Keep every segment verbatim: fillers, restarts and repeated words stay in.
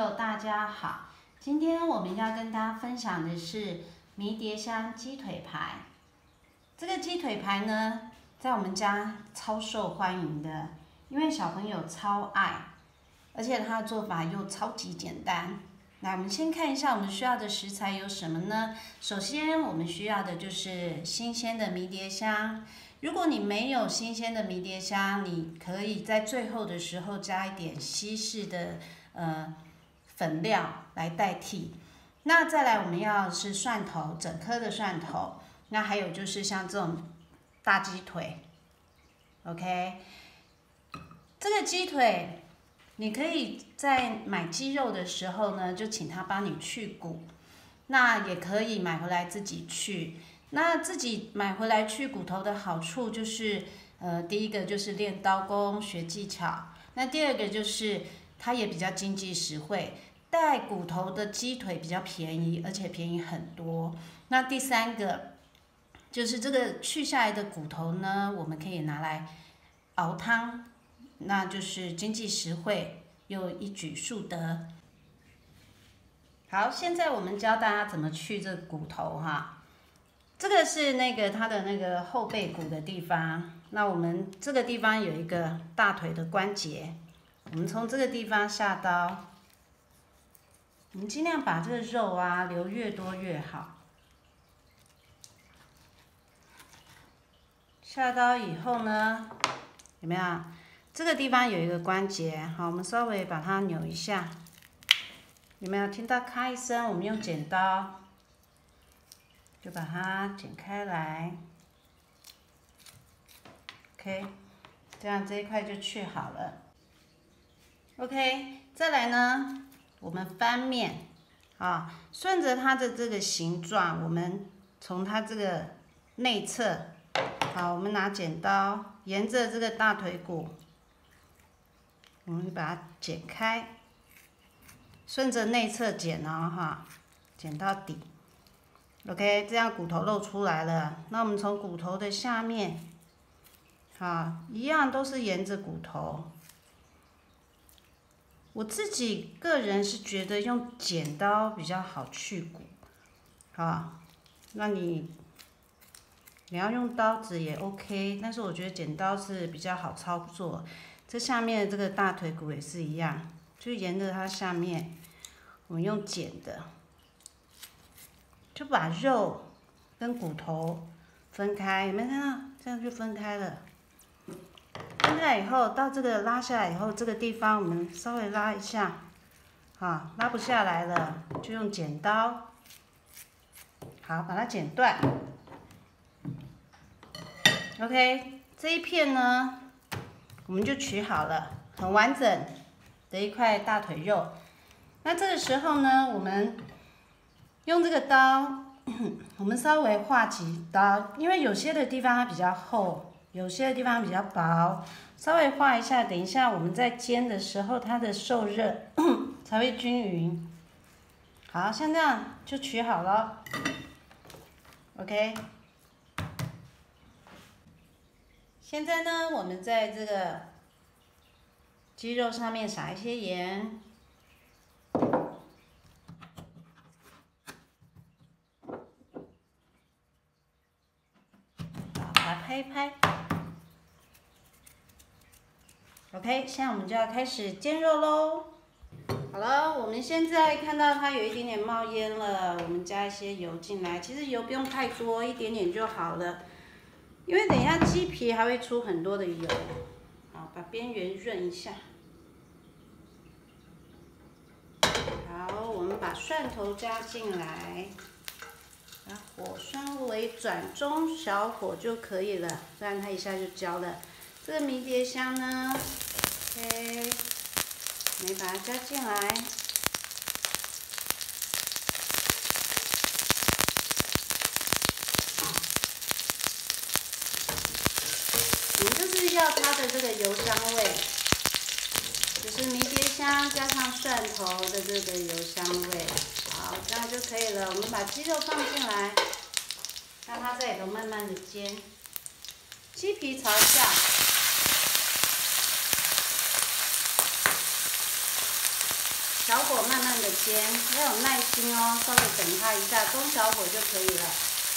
友，大家好！今天我们要跟大家分享的是迷迭香鸡腿排。这个鸡腿排呢，在我们家超受欢迎的，因为小朋友超爱，而且它的做法又超级简单。来，我们先看一下我们需要的食材有什么呢？首先，我们需要的就是新鲜的迷迭香。如果你没有新鲜的迷迭香，你可以在最后的时候加一点稀释的呃粉料来代替。那再来，我们要的是蒜头，整颗的蒜头。那还有就是像这种大鸡腿 ，OK。这个鸡腿，你可以在买鸡肉的时候呢，就请他帮你去骨。那也可以买回来自己去。那自己买回来去骨头的好处就是，呃，第一个就是练刀工学技巧。那第二个就是它也比较经济实惠，带骨头的鸡腿比较便宜，而且便宜很多。那第三个就是这个去下来的骨头呢，我们可以拿来熬汤，那就是经济实惠又一举数得。好，现在我们教大家怎么去这骨头哈。这个是那个它的那个后背骨的地方，那我们这个地方有一个大腿的关节，我们从这个地方下刀，我们尽量把这个肉啊留越多越好。下刀以后呢，有没有？这个地方有一个关节，好，我们稍微把它扭一下，有没有听到咔一声？我们用剪刀。就把它剪开来 ，OK， 这样这一块就去好了。OK， 再来呢，我们翻面，啊，顺着它的这个形状，我们从它这个内侧，好，我们拿剪刀，沿着这个大腿骨，我们把它剪开，顺着内侧剪哦，哈，剪到底。OK， 这样骨头露出来了。那我们从骨头的下面，好，一样都是沿着骨头。我自己个人是觉得用剪刀比较好去骨，好，那你你要用刀子也 OK， 但是我觉得剪刀是比较好操作。这下面的这个大腿骨也是一样，就沿着它下面，我们用剪的。就把肉跟骨头分开，有没有看到？这样就分开了。分开以后，到这个拉下来以后，这个地方我们稍微拉一下，好，拉不下来了，就用剪刀，好，把它剪断。OK， 这一片呢，我们就取好了，很完整的一块大腿肉。那这个时候呢，我们用这个刀，我们稍微划几刀，因为有些的地方它比较厚，有些的地方比较薄，稍微划一下，等一下我们在煎的时候，它的受热才会均匀。好，像这样就取好了 ，OK。现在呢，我们在这个鸡肉上面撒一些盐。拍一拍 ，OK， 现在我们就要开始煎肉喽。好了，我们现在看到它有一点点冒烟了，我们加一些油进来。其实油不用太多，一点点就好了，因为等一下鸡皮还会出很多的油。好，把边缘润一下。好，我们把蒜头加进来。把火稍微转中小火就可以了，不然它一下就焦了。这个迷迭香呢 ，OK， 你把它加进来。我们就是要它的这个油香味，就是迷迭香加上蒜头的这个油香味。好，这样就可以了。我们把鸡肉放进来，让它在里头慢慢的煎。鸡皮朝下， 小火慢慢的煎，要有耐心哦，稍微等它一下，中小火就可以了。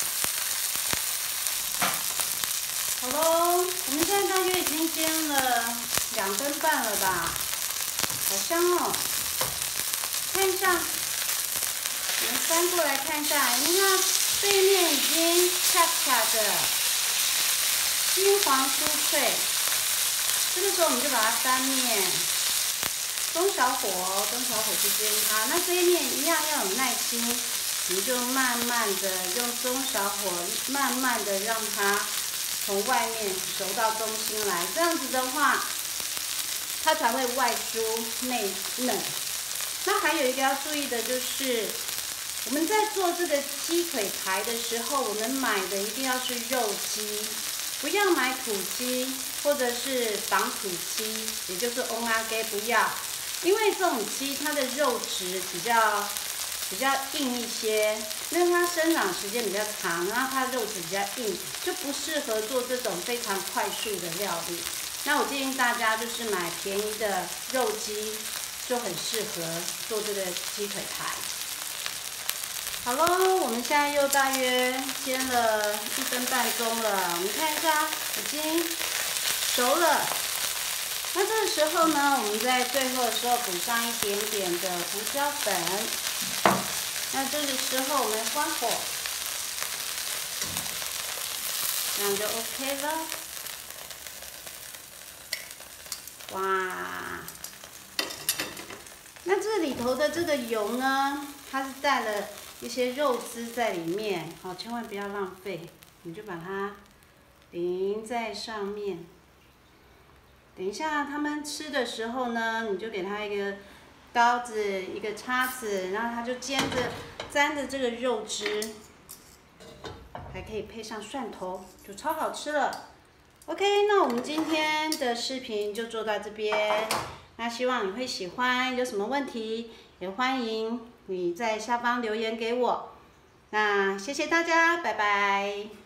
好喽，我们现在大约已经煎了两分半了吧，好香哦！看一下，我们翻过来看一下，你看背面已经恰恰的金黄酥脆，这个时候我们就把它翻面。 中小火哦，中小火去煎它。那这一面一样要有耐心，你就慢慢的用中小火，慢慢的让它从外面熟到中心来。这样子的话，它才会外酥内嫩。那还有一个要注意的就是，我们在做这个鸡腿排的时候，我们买的一定要是肉鸡，不要买土鸡或者是绑土鸡，也就是翁阿给不要。 因为这种鸡它的肉质比较比较硬一些，因为它生长时间比较长，然后它肉质比较硬，就不适合做这种非常快速的料理。那我建议大家就是买便宜的肉鸡，就很适合做这个鸡腿排。好喽，我们现在又大约煎了一分半钟了，我们看一下，已经熟了。 那这个时候呢，我们在最后的时候补上一点点的胡椒粉。那这个时候我们关火，这样就 OK 了。哇！那这里头的这个油呢，它是带了一些肉汁在里面，好，千万不要浪费，你就把它淋在上面。 等一下，他们吃的时候呢，你就给他一个刀子、一个叉子，然后他就煎着、沾着这个肉汁，还可以配上蒜头，就超好吃了。OK， 那我们今天的视频就做到这边，那希望你会喜欢，有什么问题也欢迎你在下方留言给我。那谢谢大家，拜拜。